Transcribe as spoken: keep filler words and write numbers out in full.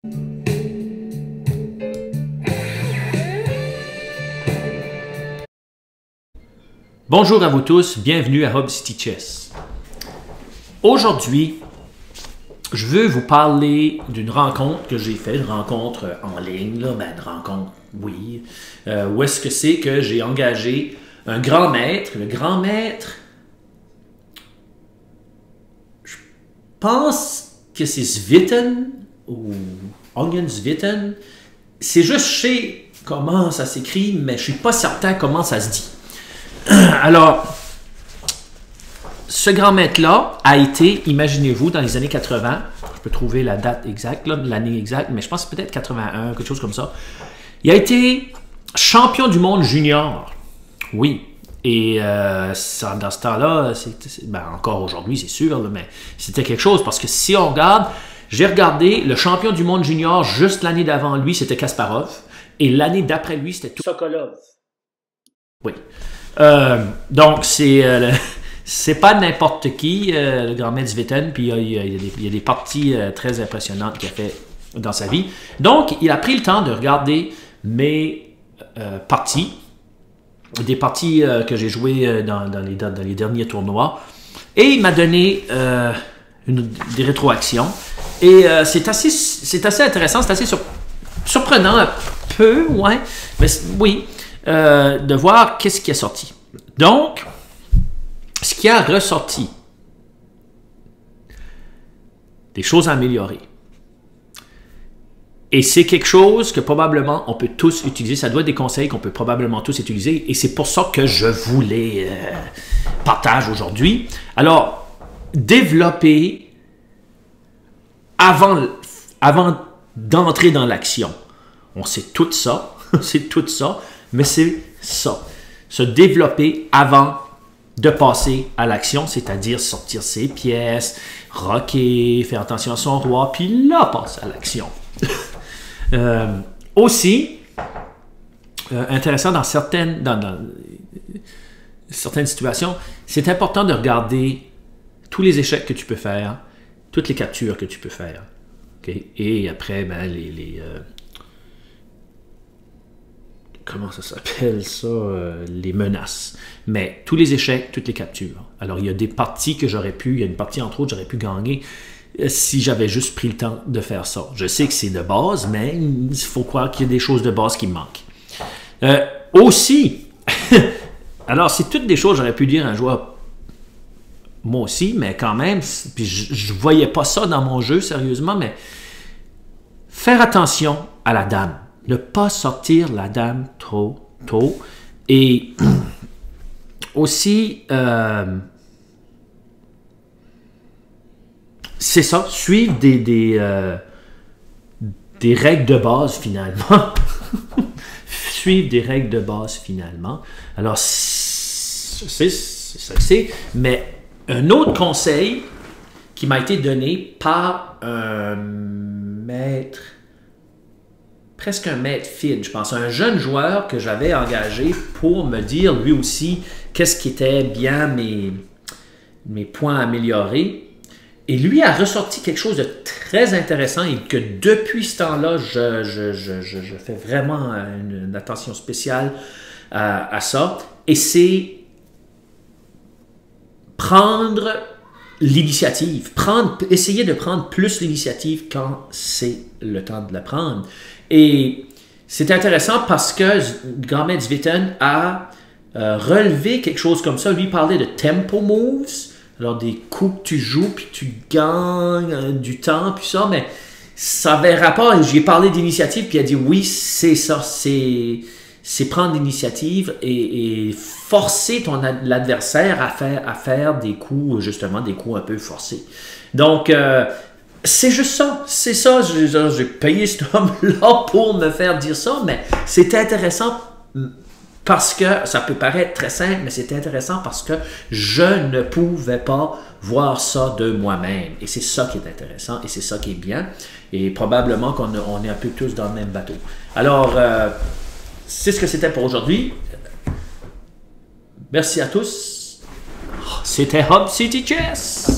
Bonjour à vous tous, bienvenue à Hub City Chess. Aujourd'hui, je veux vous parler d'une rencontre que j'ai faite, une rencontre en ligne, là, ben, une rencontre, oui, euh, où est-ce que c'est que j'ai engagé un grand maître, le grand maître, je pense que c'est Svitten, ou Onion Svitten, c'est juste, je sais comment ça s'écrit, mais je suis pas certain comment ça se dit. Alors, ce grand maître-là a été, imaginez-vous, dans les années quatre-vingt, je peux trouver la date exacte, l'année exacte, mais je pense que c'est peut-être quatre-vingt-un, quelque chose comme ça. Il a été champion du monde junior, oui. Et euh, ça, dans ce temps-là, ben encore aujourd'hui, c'est sûr, là, mais c'était quelque chose, parce que si on regarde, j'ai regardé le champion du monde junior juste l'année d'avant lui, c'était Kasparov, et l'année d'après lui, c'était Sokolov. Oui. Euh, donc, c'est euh, c'est pas n'importe qui, euh, le grand maître Svitten, puis il y, il, y a des, il y a des parties euh, très impressionnantes qu'il a fait dans sa vie. Donc, il a pris le temps de regarder mes euh, parties, des parties euh, que j'ai jouées dans, dans, les, dans les derniers tournois, et il m'a donné euh, une, des rétroactions. Et euh, c'est assez, c'est assez intéressant, c'est assez sur, surprenant, un peu, ouais, mais oui. Euh, de voir qu'est-ce qui est sorti. Donc, ce qui a ressorti, des choses à améliorer. Et c'est quelque chose que probablement on peut tous utiliser. Ça doit être des conseils qu'on peut probablement tous utiliser. Et c'est pour ça que je vous les euh, partage aujourd'hui. Alors, développer avant, avant d'entrer dans l'action. On sait tout ça. C'est tout ça. Mais c'est ça, se développer avant de passer à l'action, c'est-à-dire sortir ses pièces, rocker, faire attention à son roi, puis là, passer à l'action. euh, aussi, euh, intéressant dans certaines, dans, dans certaines situations, c'est important de regarder tous les échecs que tu peux faire, toutes les captures que tu peux faire. Okay? Et après, ben, les... les euh, comment ça s'appelle ça, euh, les menaces. Mais tous les échecs, toutes les captures. Alors, il y a des parties que j'aurais pu, il y a une partie, entre autres, j'aurais pu gagner euh, si j'avais juste pris le temps de faire ça. Je sais que c'est de base, mais il faut croire qu'il y a des choses de base qui me manquent. Euh, aussi, alors, c'est toutes des choses, j'aurais pu dire un joueur, moi aussi, mais quand même, puis je ne voyais pas ça dans mon jeu, sérieusement, mais faire attention à la dame. Ne pas sortir la dame trop tôt. Et aussi, euh, c'est ça, suivre des, des, euh, des règles de base finalement. Suivre des règles de base finalement. Alors, c'est ça que c'est. Mais un autre conseil qui m'a été donné par un maître, presque un maître fid, je pense, un jeune joueur que j'avais engagé pour me dire lui aussi qu'est-ce qui était bien mes, mes points à améliorer. Et lui a ressorti quelque chose de très intéressant et que depuis ce temps-là, je, je, je, je, je fais vraiment une, une attention spéciale à, à ça. Et c'est prendre l'initiative, prendre, essayer de prendre plus l'initiative quand c'est le temps de la prendre. Et c'est intéressant parce que le grand maître Svitten a euh, relevé quelque chose comme ça. Lui parlait de tempo moves, alors des coups que tu joues puis tu gagnes euh, du temps puis ça, mais ça avait rapport. Et j'y ai parlé d'initiative puis il a dit oui, c'est ça, c'est c'est prendre l'initiative et, et forcer ton l'adversaire à faire à faire des coups, justement des coups un peu forcés. Donc euh, c'est juste ça, c'est ça, j'ai payé cet homme-là pour me faire dire ça, mais c'est intéressant parce que, ça peut paraître très simple, mais c'est intéressant parce que je ne pouvais pas voir ça de moi-même. Et c'est ça qui est intéressant et c'est ça qui est bien. Et probablement qu'on on est un peu tous dans le même bateau. Alors, euh, c'est ce que c'était pour aujourd'hui. Merci à tous. C'était Hub City Chess.